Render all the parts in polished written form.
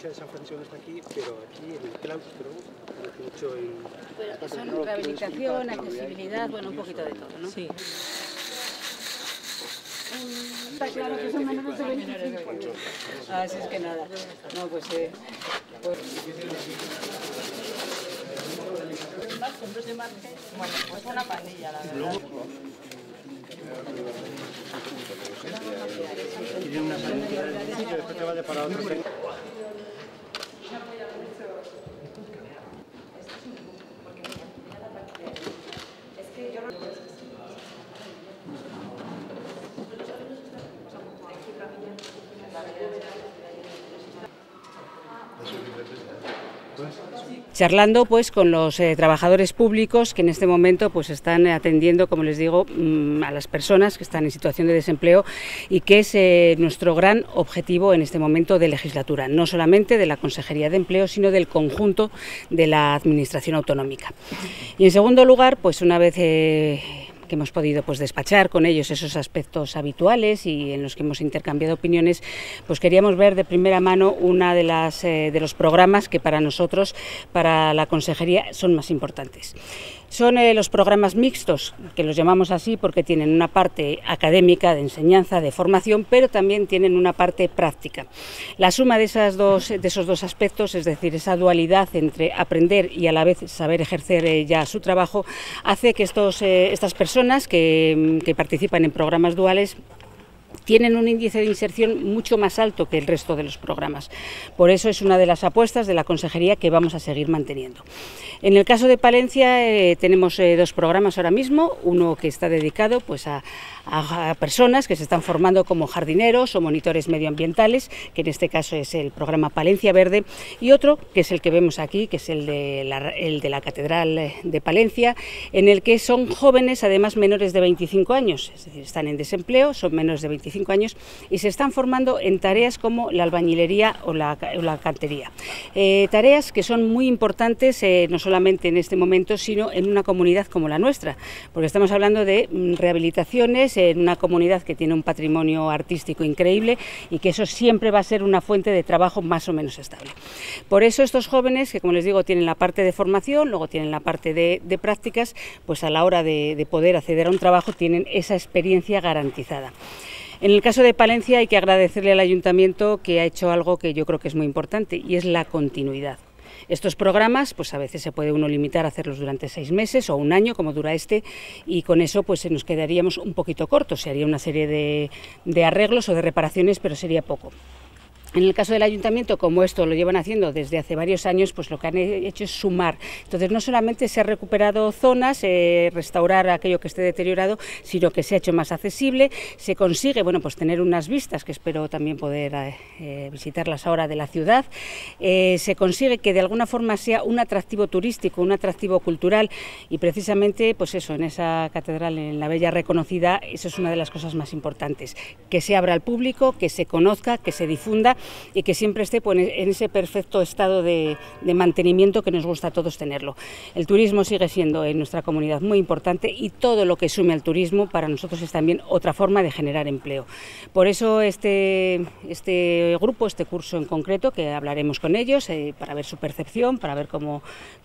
iglesia de San Francisco no está aquí, pero aquí en el claustro, mucho en... Bueno, son rehabilitación, accesibilidad, bueno, un poquito de todo, ¿no? Sí. Está claro que son menores de 25. Así es que nada. No, pues... Bueno, pues una pandilla, la verdad. Y una sanidad que después te vaya para otro sector. Charlando pues con los trabajadores públicos que en este momento pues están atendiendo, como les digo, a las personas que están en situación de desempleo y que es nuestro gran objetivo en este momento de legislatura, no solamente de la Consejería de Empleo, sino del conjunto de la Administración autonómica. Y en segundo lugar, pues una vez que hemos podido pues despachar con ellos esos aspectos habituales y en los que hemos intercambiado opiniones, pues queríamos ver de primera mano una de los programas que para nosotros, para la Consejería, son más importantes. Son los programas mixtos, que los llamamos así porque tienen una parte académica, de enseñanza, de formación, pero también tienen una parte práctica. La suma de esos dos aspectos, es decir, esa dualidad entre aprender y a la vez saber ejercer ya su trabajo, hace que estas personas que participan en programas duales tienen un índice de inserción mucho más alto que el resto de los programas. Por eso es una de las apuestas de la Consejería que vamos a seguir manteniendo. En el caso de Palencia tenemos dos programas ahora mismo, uno que está dedicado pues a personas que se están formando como jardineros o monitores medioambientales, que en este caso es el programa Palencia Verde, y otro que es el que vemos aquí, que es el de la Catedral de Palencia, en el que son jóvenes, además menores de 25 años, es decir, están en desempleo, son menores de 25 años y se están formando en tareas como la albañilería o la cantería. Tareas que son muy importantes, no solamente en este momento, sino en una comunidad como la nuestra, porque estamos hablando de rehabilitaciones en una comunidad que tiene un patrimonio artístico increíble y que eso siempre va a ser una fuente de trabajo más o menos estable. Por eso estos jóvenes, que como les digo, tienen la parte de formación, luego tienen la parte de prácticas, pues a la hora de poder acceder a un trabajo tienen esa experiencia garantizada. En el caso de Palencia hay que agradecerle al Ayuntamiento que ha hecho algo que yo creo que es muy importante y es la continuidad. Estos programas, pues a veces se puede uno limitar a hacerlos durante 6 meses o un año, como dura este, y con eso pues nos quedaríamos un poquito cortos, se haría una serie de arreglos o de reparaciones, pero sería poco. En el caso del Ayuntamiento, como esto lo llevan haciendo desde hace varios años, pues lo que han hecho es sumar. Entonces no solamente se ha recuperado zonas, restaurar aquello que esté deteriorado, sino que se ha hecho más accesible, se consigue pues tener unas vistas, que espero también poder visitarlas ahora de la ciudad, se consigue que de alguna forma sea un atractivo turístico, un atractivo cultural y precisamente pues eso, en esa catedral, en la Bella reconocida, eso es una de las cosas más importantes, que se abra al público, que se conozca, que se difunda y que siempre esté pues, en ese perfecto estado de mantenimiento que nos gusta a todos tenerlo. El turismo sigue siendo en nuestra comunidad muy importante y todo lo que sume al turismo para nosotros es también otra forma de generar empleo. Por eso este grupo, este curso en concreto, que hablaremos con ellos para ver su percepción, para ver cómo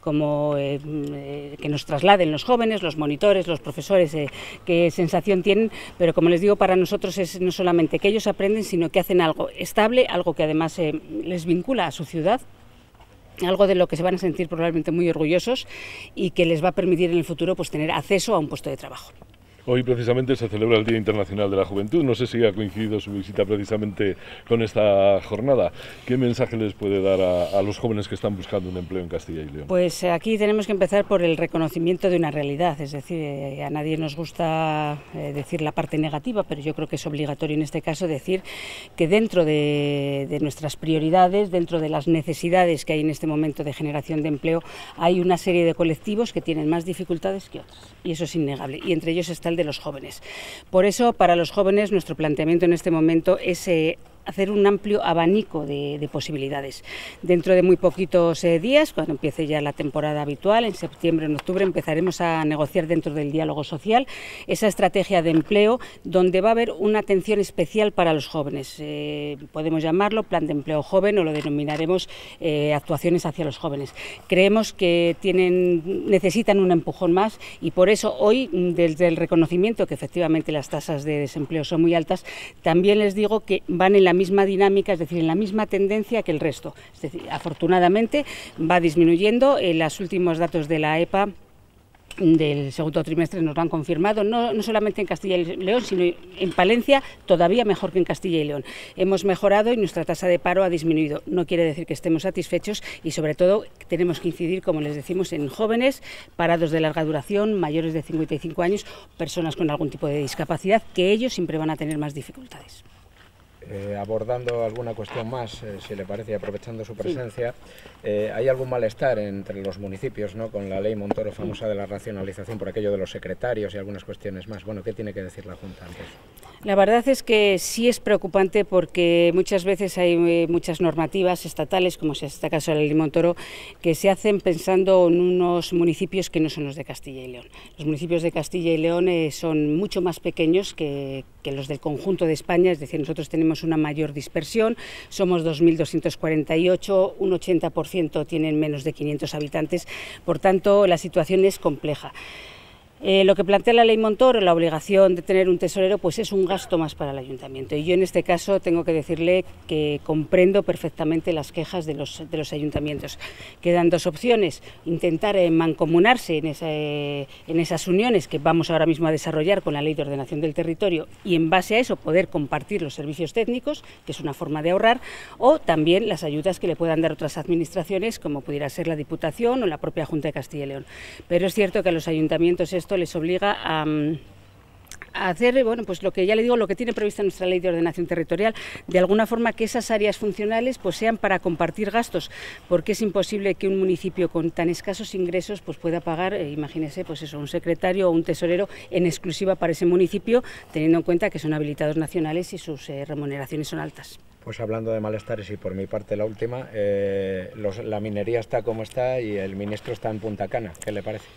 que nos trasladen los jóvenes, los monitores, los profesores, qué sensación tienen, pero como les digo, para nosotros es no solamente que ellos aprenden, sino que hacen algo estable, algo que además les vincula a su ciudad, algo de lo que se van a sentir probablemente muy orgullosos y que les va a permitir en el futuro pues tener acceso a un puesto de trabajo. Hoy precisamente se celebra el Día Internacional de la Juventud, no sé si ha coincidido su visita precisamente con esta jornada. ¿Qué mensaje les puede dar a los jóvenes que están buscando un empleo en Castilla y León? Pues aquí tenemos que empezar por el reconocimiento de una realidad, es decir, a nadie nos gusta decir la parte negativa, pero yo creo que es obligatorio en este caso decir que dentro de nuestras prioridades, dentro de las necesidades que hay en este momento de generación de empleo, hay una serie de colectivos que tienen más dificultades que otros, y eso es innegable, y entre ellos está el de los jóvenes. Por eso, para los jóvenes, nuestro planteamiento en este momento es hacer un amplio abanico de posibilidades. Dentro de muy poquitos días, cuando empiece ya la temporada habitual, en septiembre, en octubre, empezaremos a negociar dentro del diálogo social esa estrategia de empleo donde va a haber una atención especial para los jóvenes. Podemos llamarlo plan de empleo joven o lo denominaremos actuaciones hacia los jóvenes. Creemos que necesitan un empujón más y por eso hoy, desde el reconocimiento que efectivamente las tasas de desempleo son muy altas, también les digo que van en la misma dinámica, es decir, en la misma tendencia que el resto. Es decir, afortunadamente va disminuyendo. Los últimos datos de la EPA del segundo trimestre nos lo han confirmado, no solamente en Castilla y León, sino en Palencia todavía mejor que en Castilla y León. Hemos mejorado y nuestra tasa de paro ha disminuido. No quiere decir que estemos satisfechos y sobre todo tenemos que incidir, como les decimos, en jóvenes, parados de larga duración, mayores de 55 años, personas con algún tipo de discapacidad, que ellos siempre van a tener más dificultades. Abordando alguna cuestión más, si le parece, y aprovechando su presencia, ¿hay algún malestar entre los municipios, ¿no?, con la ley Montoro famosa de la racionalización por aquello de los secretarios y algunas cuestiones más? Bueno, ¿qué tiene que decir la Junta ante eso? La verdad es que sí es preocupante porque muchas veces hay muchas normativas estatales, como es este caso de la ley Montoro, que se hacen pensando en unos municipios que no son los de Castilla y León. Los municipios de Castilla y León son mucho más pequeños que los del conjunto de España, es decir, nosotros tenemos una mayor dispersión, somos 2.248, un 80% tienen menos de 500 habitantes, por tanto la situación es compleja. Lo que plantea la ley Montoro, la obligación de tener un tesorero, pues es un gasto más para el ayuntamiento. Y yo en este caso tengo que decirle que comprendo perfectamente las quejas de los ayuntamientos. Quedan dos opciones: intentar mancomunarse en esas uniones que vamos ahora mismo a desarrollar con la Ley de Ordenación del Territorio y en base a eso poder compartir los servicios técnicos, que es una forma de ahorrar, o también las ayudas que le puedan dar otras administraciones, como pudiera ser la Diputación o la propia Junta de Castilla y León. Pero es cierto que a los ayuntamientos esto les obliga a hacer, bueno, pues lo que ya le digo, lo que tiene prevista nuestra Ley de Ordenación Territorial, de alguna forma que esas áreas funcionales pues sean para compartir gastos, porque es imposible que un municipio con tan escasos ingresos pues pueda pagar, imagínese, pues eso, un secretario o un tesorero en exclusiva para ese municipio, teniendo en cuenta que son habilitados nacionales y sus remuneraciones son altas. Pues hablando de malestares y por mi parte la última, la minería está como está y el ministro está en Punta Cana, ¿qué le parece?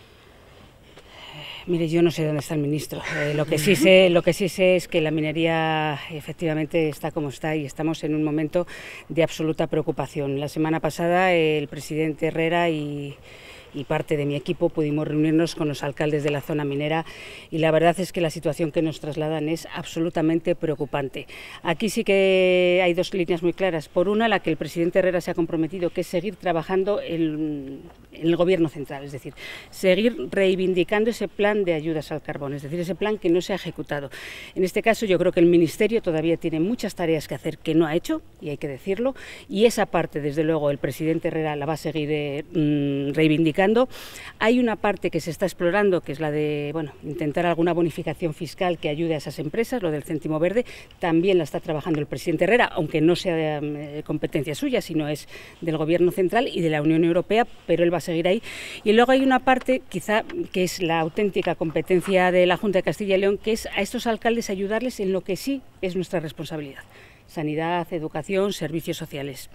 Mire, yo no sé dónde está el ministro. Lo que sí sé es que la minería efectivamente está como está y estamos en un momento de absoluta preocupación. La semana pasada el presidente Herrera y parte de mi equipo pudimos reunirnos con los alcaldes de la zona minera y la verdad es que la situación que nos trasladan es absolutamente preocupante. Aquí sí que hay dos líneas muy claras. Por una, la que el presidente Herrera se ha comprometido, que es seguir trabajando en el gobierno central, es decir, seguir reivindicando ese plan de ayudas al carbón, es decir, ese plan que no se ha ejecutado. En este caso yo creo que el Ministerio todavía tiene muchas tareas que hacer que no ha hecho, y hay que decirlo, y esa parte, desde luego, el presidente Herrera la va a seguir reivindicando. Hay una parte que se está explorando, que es la de intentar alguna bonificación fiscal que ayude a esas empresas, lo del céntimo verde, también la está trabajando el presidente Herrera, aunque no sea competencia suya, sino es del Gobierno central y de la Unión Europea, pero él va a seguir ahí. Y luego hay una parte, quizá, que es la auténtica competencia de la Junta de Castilla y León, que es a estos alcaldes ayudarles en lo que sí es nuestra responsabilidad: sanidad, educación, servicios sociales.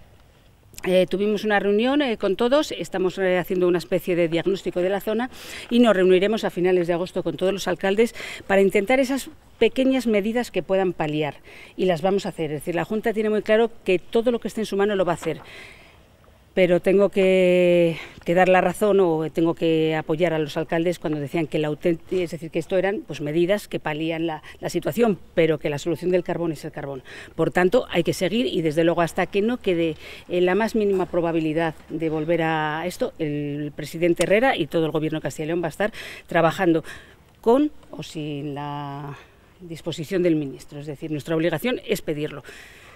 Tuvimos una reunión con todos, estamos haciendo una especie de diagnóstico de la zona y nos reuniremos a finales de agosto con todos los alcaldes para intentar esas pequeñas medidas que puedan paliar, y las vamos a hacer. Es decir, la Junta tiene muy claro que todo lo que esté en su mano lo va a hacer, pero tengo que dar la razón o tengo que apoyar a los alcaldes cuando decían que es decir, que esto eran pues medidas que palían la situación, pero que la solución del carbón es el carbón. Por tanto, hay que seguir y desde luego hasta que no quede la más mínima probabilidad de volver a esto, el presidente Herrera y todo el Gobierno de Castilla y León va a estar trabajando con o sin la disposición del ministro. Es decir, nuestra obligación es pedirlo.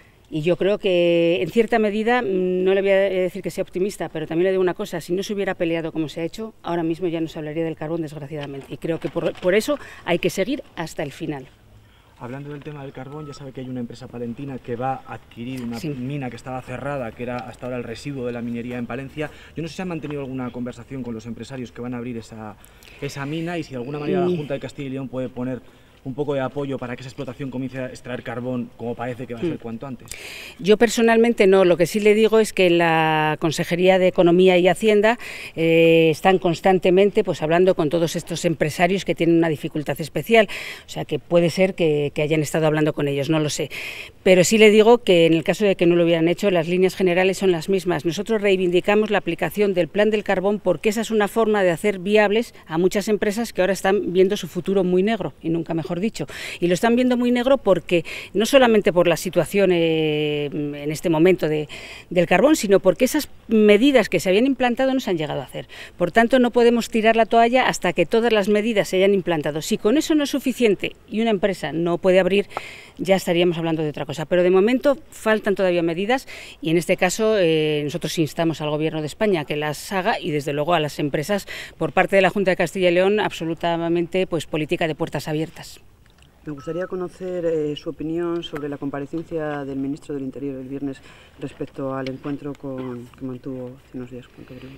Y yo creo que, en cierta medida, no le voy a decir que sea optimista, pero también le digo una cosa: si no se hubiera peleado como se ha hecho, ahora mismo ya no se hablaría del carbón, desgraciadamente. Y creo que por eso hay que seguir hasta el final. Hablando del tema del carbón, ya sabe que hay una empresa palentina que va a adquirir una mina que estaba cerrada, que era hasta ahora el residuo de la minería en Palencia. Yo no sé si han mantenido alguna conversación con los empresarios que van a abrir esa mina y si de alguna manera la Junta de Castilla y León puede poner un poco de apoyo para que esa explotación comience a extraer carbón, como parece que va a ser cuanto antes? Yo personalmente no, lo que sí le digo es que en la Consejería de Economía y Hacienda están constantemente pues hablando con todos estos empresarios que tienen una dificultad especial, o sea que puede ser que hayan estado hablando con ellos, no lo sé, pero sí le digo que en el caso de que no lo hubieran hecho, las líneas generales son las mismas. Nosotros reivindicamos la aplicación del plan del carbón porque esa es una forma de hacer viables a muchas empresas que ahora están viendo su futuro muy negro, y nunca mejor dicho, y lo están viendo muy negro porque no solamente por la situación en este momento del carbón, sino porque esas medidas que se habían implantado no se han llegado a hacer. Por tanto, no podemos tirar la toalla hasta que todas las medidas se hayan implantado. Si con eso no es suficiente y una empresa no puede abrir, ya estaríamos hablando de otra cosa. Pero de momento faltan todavía medidas y en este caso nosotros instamos al Gobierno de España que las haga y desde luego a las empresas por parte de la Junta de Castilla y León absolutamente pues política de puertas abiertas. Me gustaría conocer su opinión sobre la comparecencia del ministro del Interior el viernes respecto al encuentro que mantuvo hace unos días con Gabriel.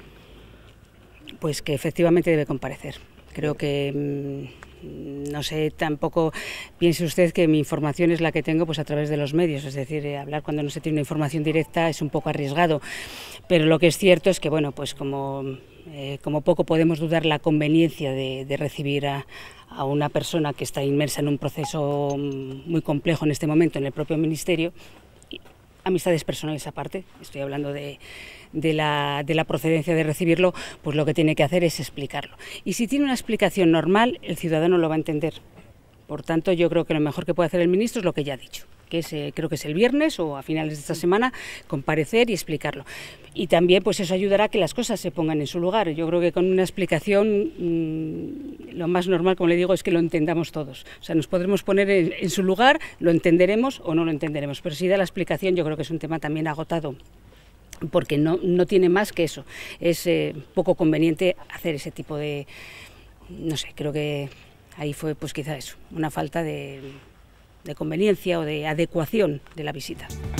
Pues que efectivamente debe comparecer. Creo que no sé, tampoco piense usted que mi información es la que tengo pues a través de los medios, es decir, hablar cuando no se tiene una información directa es un poco arriesgado, pero lo que es cierto es que bueno, pues como poco podemos dudar la conveniencia de recibir a una persona que está inmersa en un proceso muy complejo en este momento en el propio Ministerio, amistades personales aparte, estoy hablando de la procedencia de recibirlo, pues lo que tiene que hacer es explicarlo. Y si tiene una explicación normal, el ciudadano lo va a entender. Por tanto, yo creo que lo mejor que puede hacer el ministro es lo que ya ha dicho, que es, creo que es el viernes o a finales de esta semana, comparecer y explicarlo. Y también pues eso ayudará a que las cosas se pongan en su lugar. Yo creo que con una explicación lo más normal, como le digo, es que lo entendamos todos. O sea, nos podremos poner en su lugar, lo entenderemos o no lo entenderemos, pero si da la explicación yo creo que es un tema también agotado, porque no tiene más que eso. Es poco conveniente hacer ese tipo de... no sé, creo que ahí fue pues quizá eso, una falta de conveniencia o de adecuación de la visita.